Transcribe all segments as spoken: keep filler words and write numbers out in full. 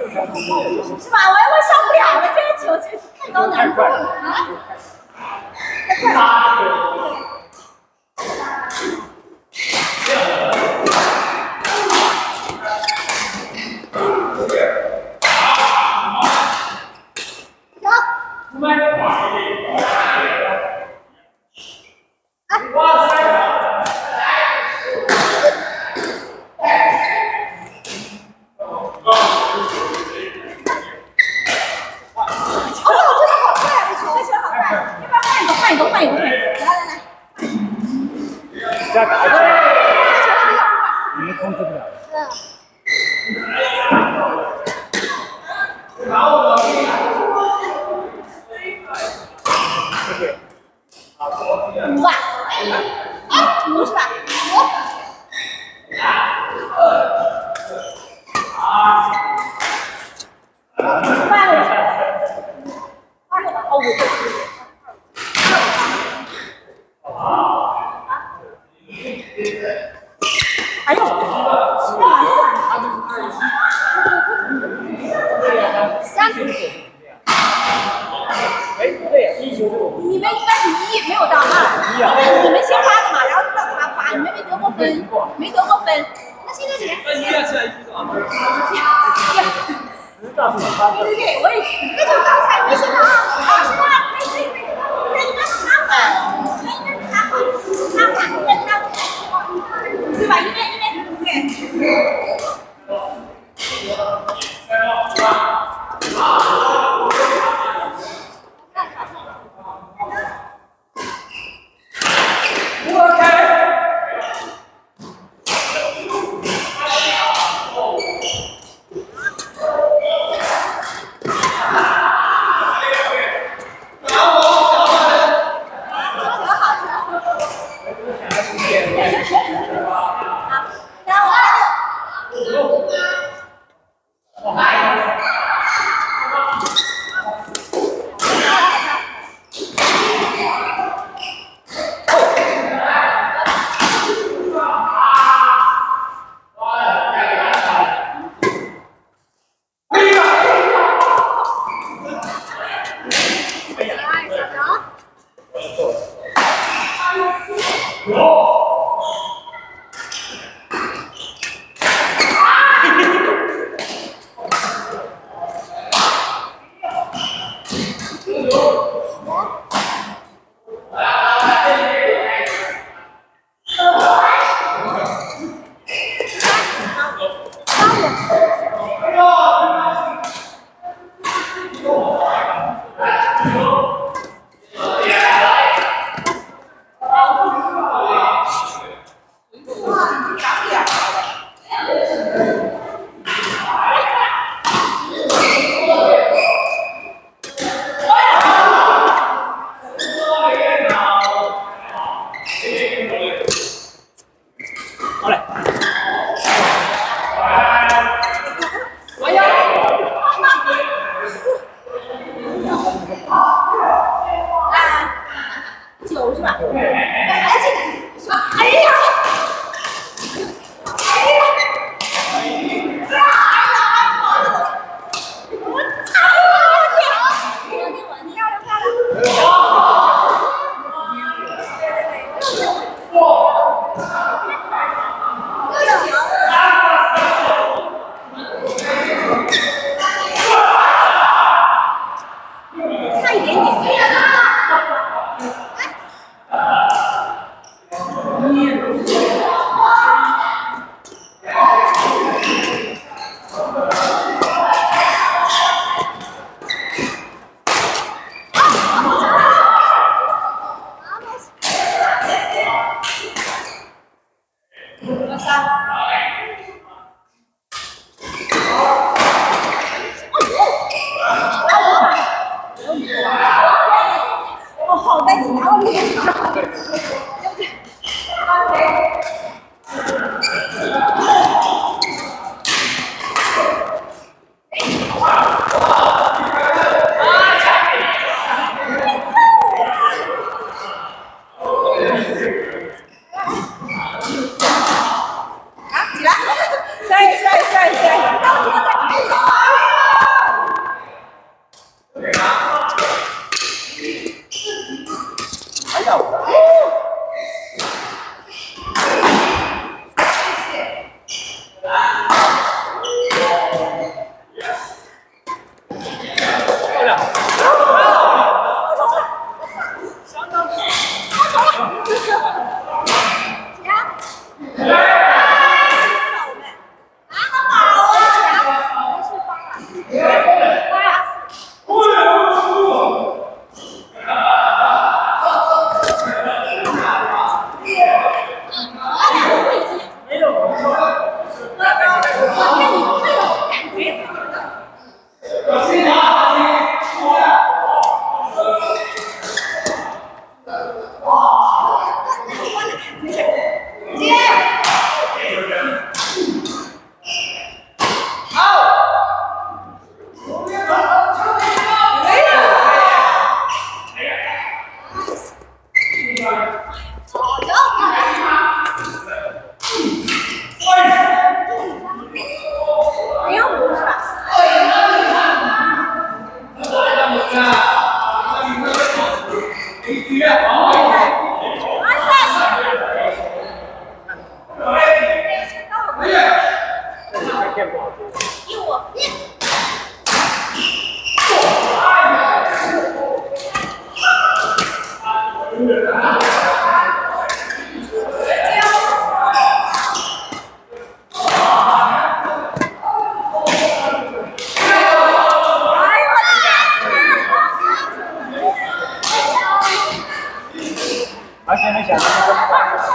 是吧？我我上不了了，这个球真是太高难度了啊！太快了。 这样打起来，你们控制不了。 五吧？哎，五是吧？五。快了。二个吧？哦，五个。 哎呦！三。 哎，不对，一球六。 你们应该是一，没有到二，因为你们先发的嘛，然后到他发，你们没得过分，没得过分。那现在几人？ 那你也是一个啊？ 对对对，我也是。那就刚才没先到二，二是二，可以可以可以。那应该是他反，那应该是他反，他反，应该他。 对吧？一边一边对。我开。 而且没想到这个。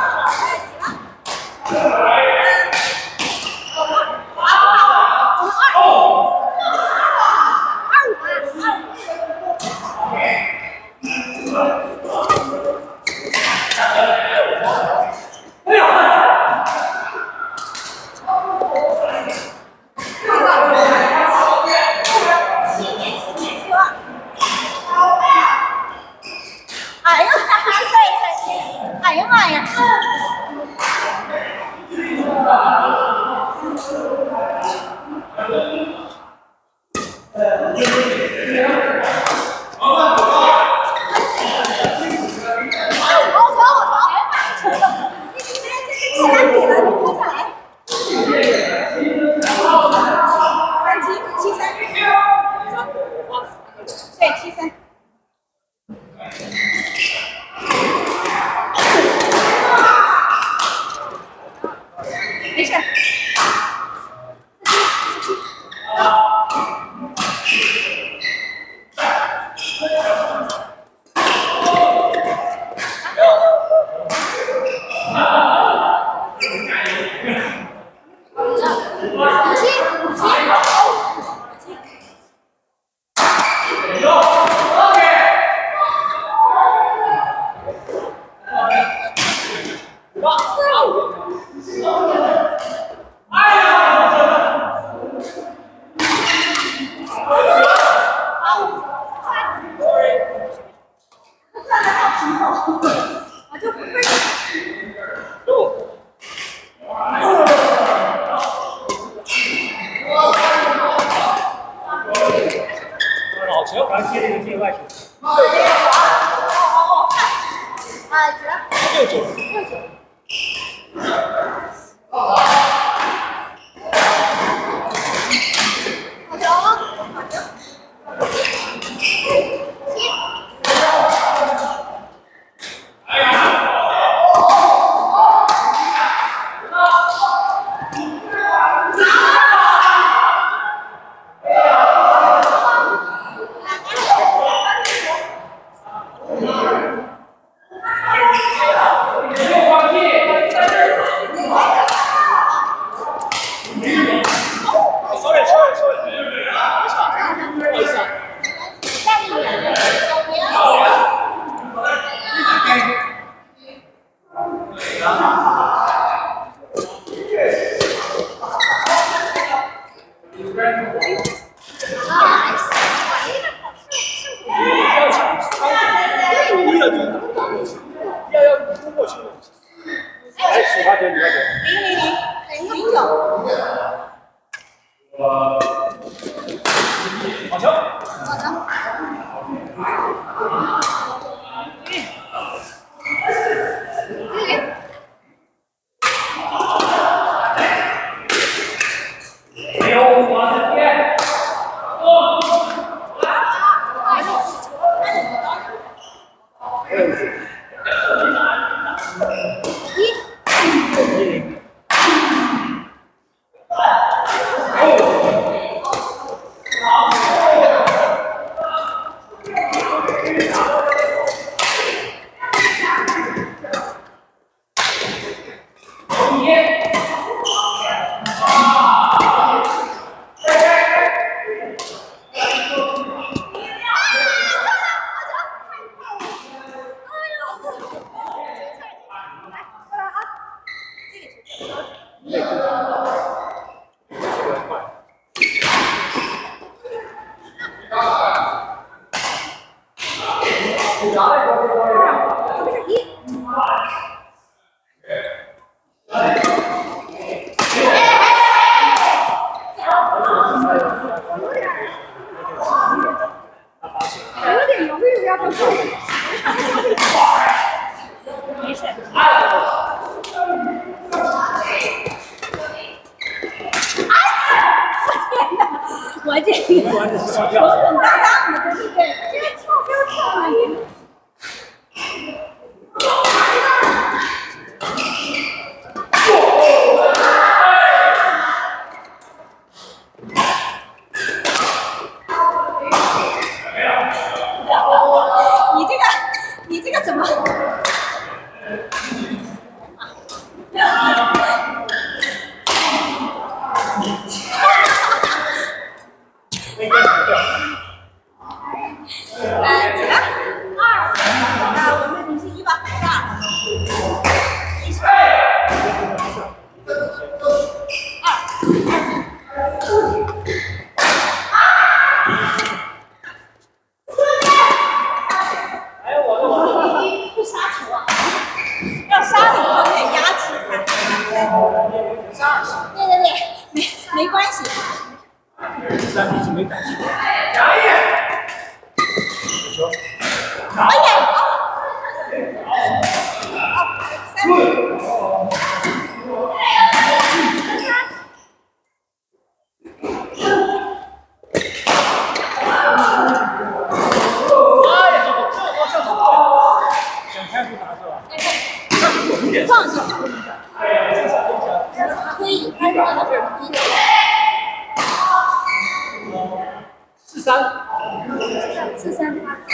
好球，然后接这个界外球。六九。六九。要要突破去。来，十八点，十八点。 零零零零九。 我。好球。 好的。 没有我的天。哦。 我这个稳稳当当的，对不对？这个跳标跳了也。你这个，你这个怎么？呃，几个？二。啊，我们你是一吧？二。一十。不杀球啊！要杀你，我得压制他。对对对，没没关系。 三比是没感情。 哎呀！三比。放下，可以，还是我的一。 四三， 四三。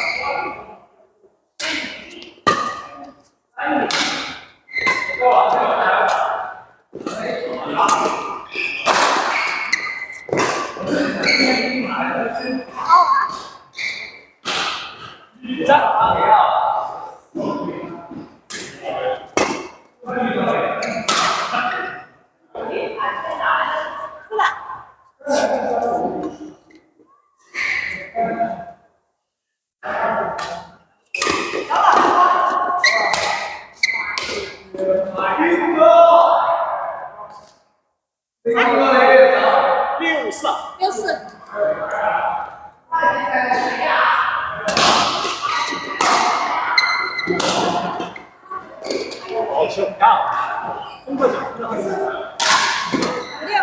六四， 六四。 好球，看，中国球， 六。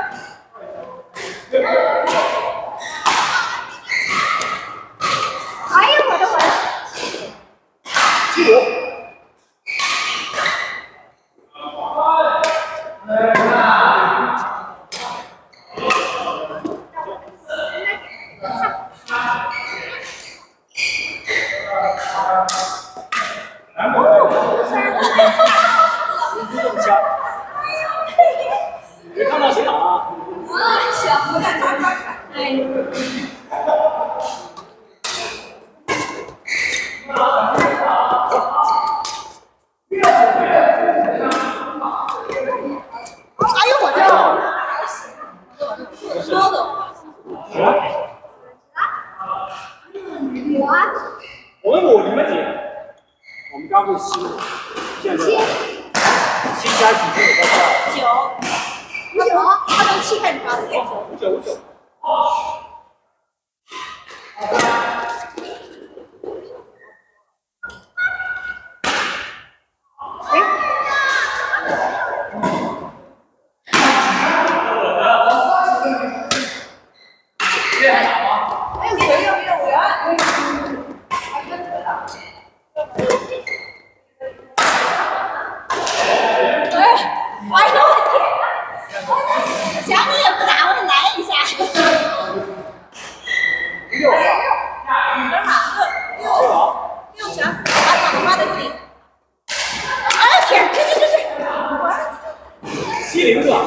哎呀，我的我的。 七五。别看到谁打啊！ 啊，小，我敢抓抓看。哎。哎呦我的！高的。我啊。 我问我你们几？我们刚会七，现在七加几分有多少？ 九。他从他从七开始发的。 九九。七零个。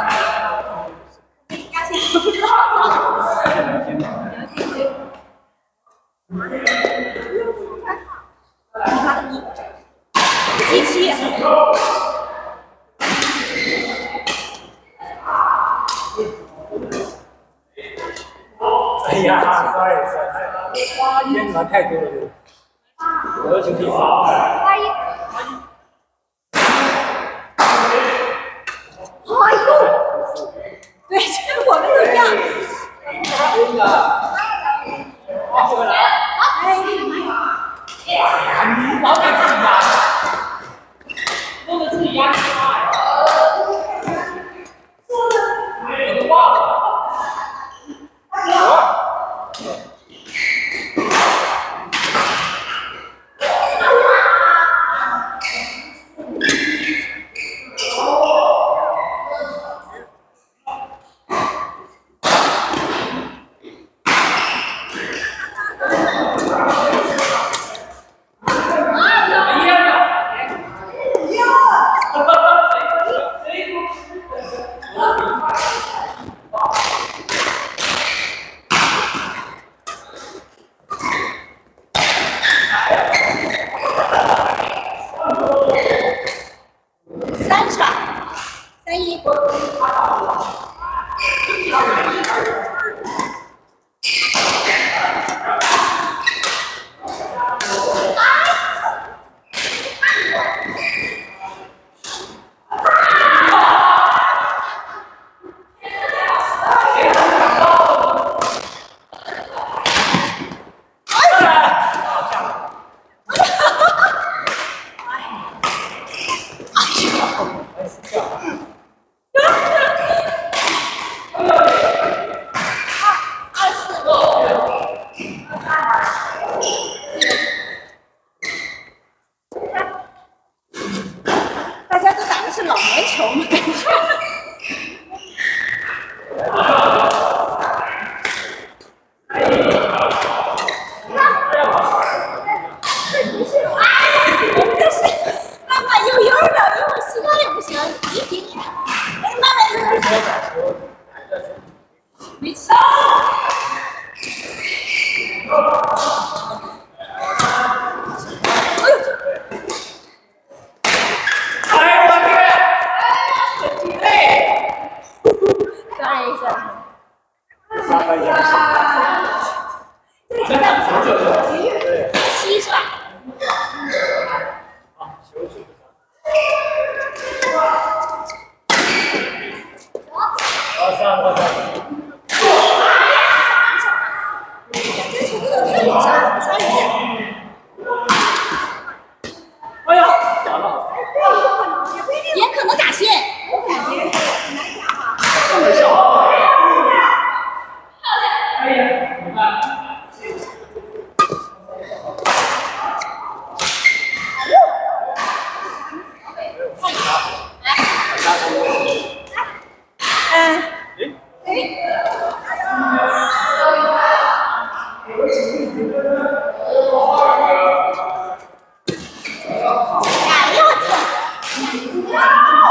一七。 哎呀 ，sorry sorry， 天团太多了，我的球第三。 八一。哎呦！对，这个我们都一样。 真的。啊，后面来。 哎， 你老给自己压，弄得自己压力大呀。我都忘了。我。 这个九九九， 对， 七是吧？ 好，休息。二三，二三。 这是这个最有效，稍微有点。 哎呀，打了。 也可能打线。 这么小。哎呀，你看。 嗯。哎。哎呦我天！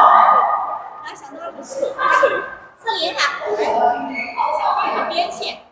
来，想到了四四零哈，小放个边线。